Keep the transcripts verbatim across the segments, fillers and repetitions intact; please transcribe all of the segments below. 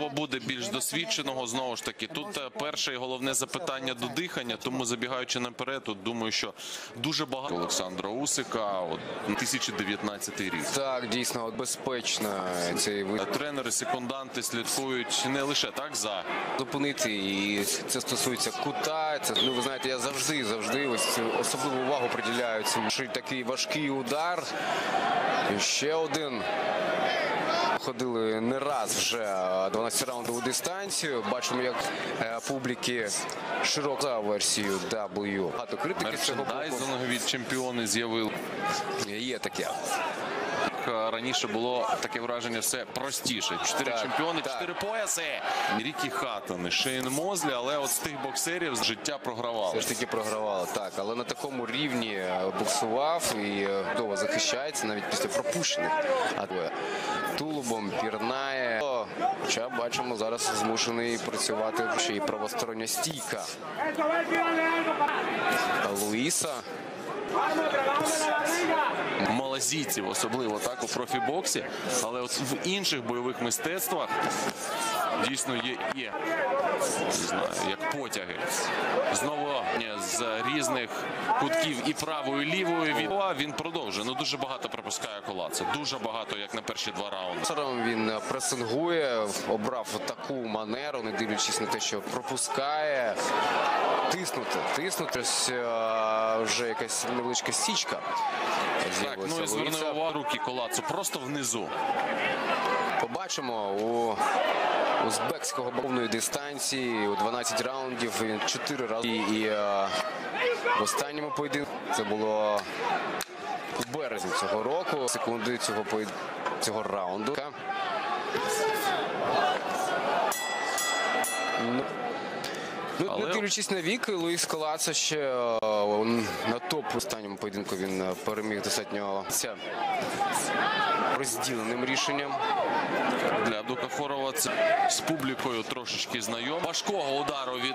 буде більш досвідченого. Знову ж таки, тут перше і головне запитання до дихання, тому забігаючи наперед, тут думаю, що дуже багато Олександра Усика, от, дві тисячі дев'ятнадцятий рік. Так, дійсно, безпечно цей вид. Тренери, секунданти слідкують не лише так за зупинити, і це стосується кута. Це, ну, ви знаєте, я завжди, завжди ось особливу увагу приділяю цьому. Такий важкий удар. І ще один. Ходили не раз вже дванадцятираундову дистанцію. Бачимо, як публіки широко за версію дабл ю. Багато критики цього боку. Від чемпіони з'явили. Є таке. Раніше було таке враження, все простіше. Чотири так, чемпіони, так. чотири пояси. Рікі Хаттон, Шейн Мозлі, але от з тих боксерів життя програвало. Все ж таки програвало, так. Але на такому рівні боксував і довго захищається, навіть після пропущених. Тулубом пірнає. Хоча, бачимо, зараз змушений працювати ще і правостороння стійка Луїса. Малазійців, особливо так у профібоксі, але от в інших бойових мистецтвах дійсно є, є не знаю, як потяги. Знову з різних кутків і правою, і лівою він, він продовжує. Ну, дуже багато пропускає Колацо. Дуже багато, як на перші два раунди. Він пресингує, обрав таку манеру, не дивлячись на те, що пропускає. Тиснути, тиснути. Вже якась невеличка січка. Так, ну і звернув увагу руки Колацо просто внизу. Побачимо у узбекського повної дистанції у дванадцять раундів, він чотири рази. І, і а, в останньому поєдинку це було у березні цього року, секунди цього поєд... цього раунду. Ну, Ну, але... Не дивлячись на вік, Луїс Коllazo ще о, на топ в останньому поєдинку він переміг достатньо розділеним рішенням. Для Абдукахорова це з публікою трошечки знайом. Важкого удару від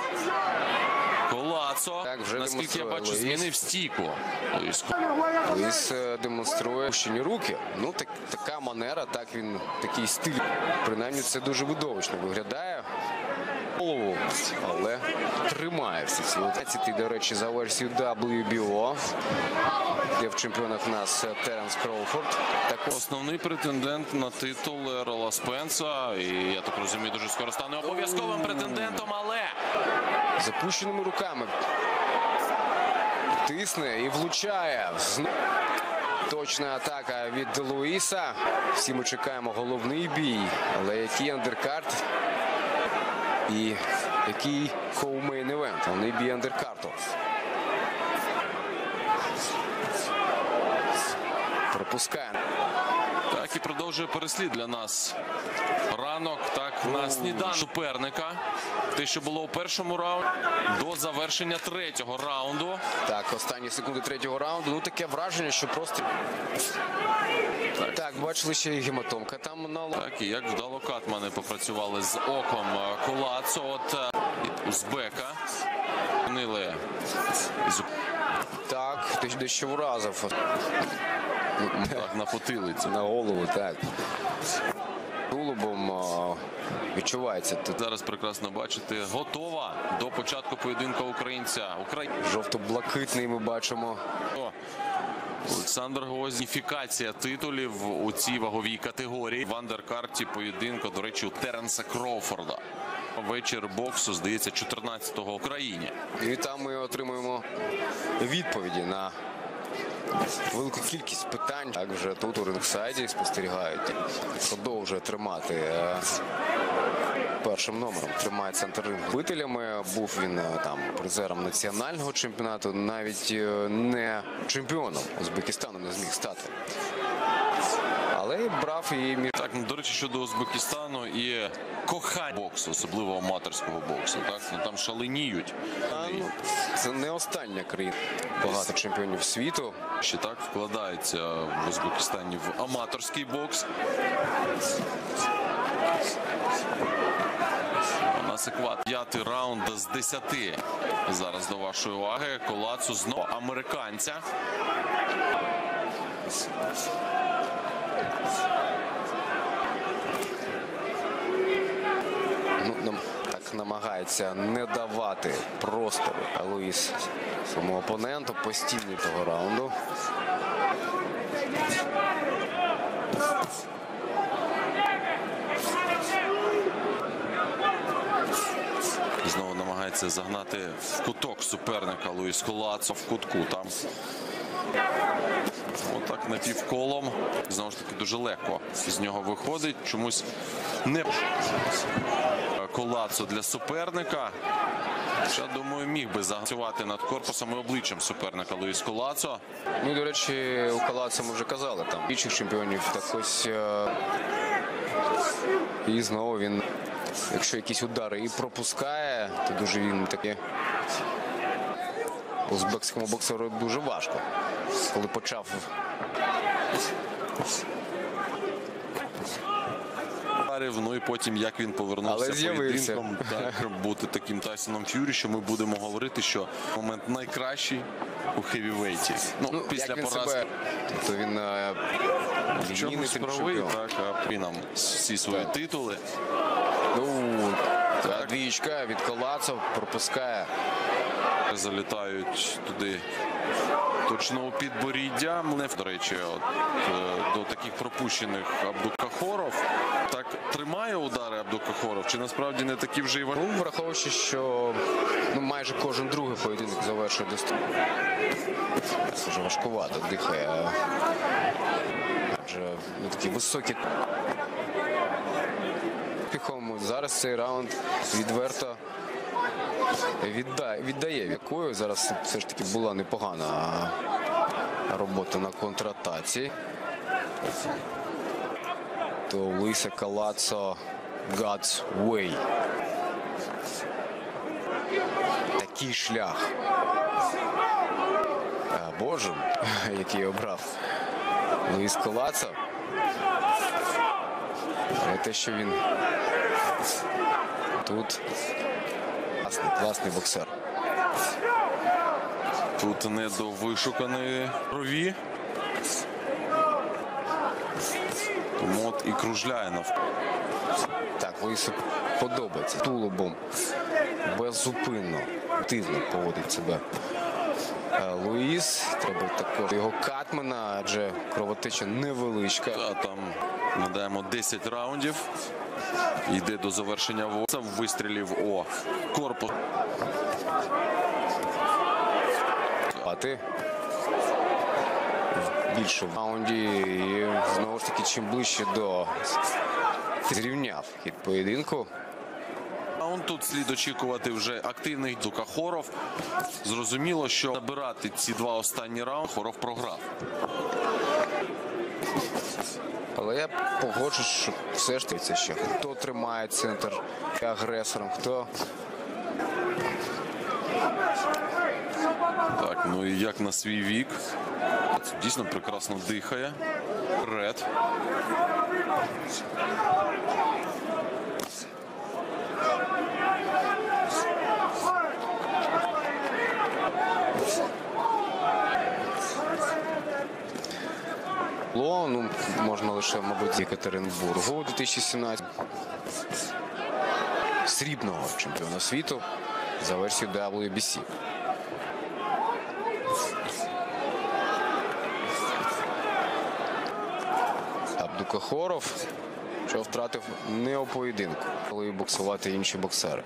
Коllazo. Так, вже наскільки я бачу, Луїс змінив стійку. Луїс, Луїс демонструє опущені руки. Ну, так, така манера, так він, такий стиль. Принаймні це дуже видовищно виглядає. Голову, але тримає всі ці локації. До речі, за версією дабл ю бі о, де в чемпіонах у нас Теренс Кроуфорд. Так, основний претендент на титул Еррола Спенса. І, я так розумію, дуже скоро стане обов'язковим претендентом, але... Запущеними руками. Тисне і влучає. Точна атака від Луїса. Всі ми чекаємо головний бій. Але який андеркарт і який коу-мейн івент. Головний бій андеркарту. Пропускає. Так, і продовжує переслід для нас. Ранок, так, на сніданок суперника. Те, що було у першому раунді, до завершення третього раунду. Так, останні секунди третього раунду. Ну, таке враження, що просто... Так, так бачили ще і гематомка там на... Так, і як вдало катмани попрацювали з оком Коllazo от узбека. Нили. Так, дещо вразив. Так, на потилицю. На голову, так. Тулубом відчувається. Тут зараз прекрасно бачите. Готова до початку поєдинку українця. Украї... Жовто-блакитний ми бачимо. Олександр Гвоздь. Уніфікація титулів у цій ваговій категорії. В андеркарті поєдинку, до речі, у Теренса Кроуфорда. Вечір боксу, здається, чотирнадцятого в Україні. І там ми отримуємо відповіді на велику кількість питань. Так, вже тут у рингсайді спостерігають. Продовжує тримати першим номером. Тримає центр рингу. Бителями. Був він там призером національного чемпіонату. Навіть не чемпіоном Узбекистану не зміг стати. Але брав і... Так, до речі, щодо Узбекистану і кохання боксу, особливо аматорського боксу. Так, ну, там шаленіють. А, ну, це не остання країна. Багато чемпіонів світу. Ще так вкладається в Узбекистані в аматорський бокс. У нас екват. П'ятий раунд з десяти. Зараз до вашої уваги. Коllazo знову американця. Так намагається не давати простору Луїс своєму опоненту, постійний того раунду. Знову намагається загнати в куток суперника Луїс Колацо в кутку. Там отак напівколом. Знову ж таки дуже легко з нього виходить. Чомусь не Колацо для суперника. Я думаю, міг би загацювати над корпусом і обличчям суперника Луїс Колацо. Ну, до речі, у Колацо ми вже казали, там інших чемпіонів так ось. І знову він, якщо якісь удари і пропускає, то дуже він таке узбекському боксеру дуже важко. Коли почав Ну і потім, як він повернувся поєдинком, так, бути таким Тайсоном Ф'юрі, що ми будемо говорити, що момент найкращий у хевівейті. Ну, ну, після поразки. Себе... Тобто він в чомусь правий, так, а він нам всі свої так. титули. Ну, так. Двічка від Колацо пропускає. Залітають туди точно у підборіддя. До речі, от, до таких пропущених Абдукахоров. Так тримає удари Абдукахоров, чи насправді не такі вже й важливі? Ну, враховуючи, що ну, майже кожен другий поєдинок завершує достатньо. Дуже важкувато дихає. Адже ну, такі високі. Піхом зараз цей раунд відверто віддає, віддає якою. Зараз все ж таки була непогана робота на контратаці. То Луїса Колацо God's way. Такий шлях Божий, який обрав Луїс Колацо. Те, що він тут класний, класний боксер. Тут недовишукані крові. Тому от і кружляє навколо. Так, Луїсу подобається. Тулубом беззупинно, активно поводить себе Луїс. Треба також його катмена, адже кровотеча невеличка. А там, надаємо, десять раундів. Йде до завершення воса. Вистрілів о корпус. А ти більше в раунді. І знову ж таки, чим ближче до зрівняв хід поєдинку. Тут слід очікувати вже активних Абдукахоров. Зрозуміло, що набирати ці два останні раунди Хоров програв. Але я погоджуюсь, що все ж таки ще хто тримає центр агресором, хто... Так, ну і як на свій вік. Дійсно прекрасно дихає. Ред. Ну, можна лише, мабуть, з Єкатеринбургу дві тисячі сімнадцятого. Срібного чемпіона світу за версією дабл ю бі сі. Абдукахоров, що втратив не у поєдинку, коли боксувати інші боксери.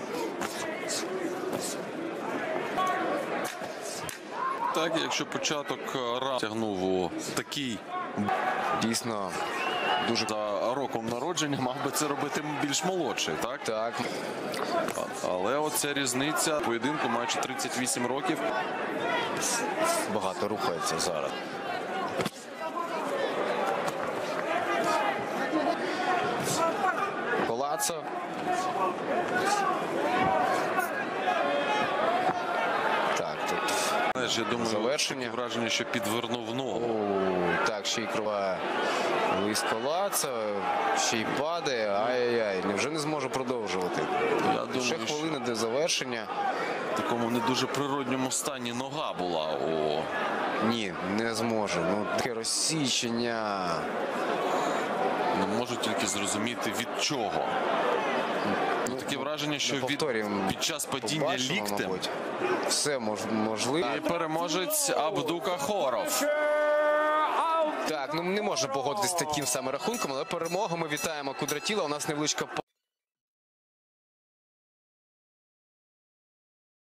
Так, якщо початок раунду тягнув у такий дійсно дуже за роком народження, мав би це робити більш молодший, так? Так. Але оця різниця поєдинку, маючи тридцять вісім років. Багато рухається зараз. Колацо. Так, тут знаєш, я думаю, завершення. Враження, що підвернув ногу. О, так, ще й крова Луїс Колацо, ще й падає. Ай-яй-яй, невже не зможе продовжувати? Я думаю, ще хвилини до завершення. В такому не дуже природньому стані нога була. О. Ні, не зможе. Ну, таке розсічення. Не можу тільки зрозуміти, від чого. Ну, таке враження, що від, під час падіння Побачимо, ліктем мабуть. Все мож, можливо. і переможець Абдукахоров. Так, ну не можна погодитися з таким саме рахунком, але перемогу ми вітаємо Кудратіла. У нас невеличка